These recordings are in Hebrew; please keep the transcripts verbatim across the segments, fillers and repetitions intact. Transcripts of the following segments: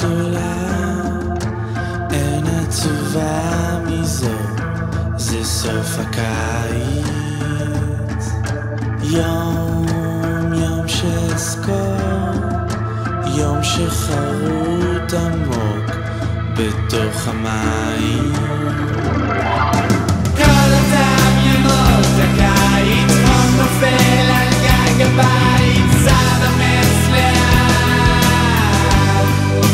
גדולה, אין עצובה מזו, זה סוף הקיץ. יום, יום שאזכור, יום שחרוט עמוק בתוך המים. כל אותם ימות הקיץ, חום נופל על גג הבית, סבא מצלח.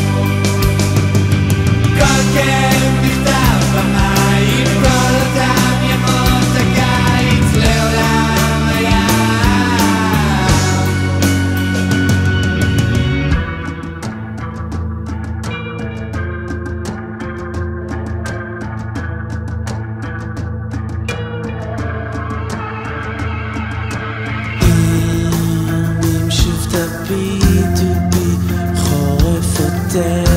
כל כאב נכתב במים, כל אותם ימות הקיץ לעולם הים. אם שוב תביטו בי, חורף עוטף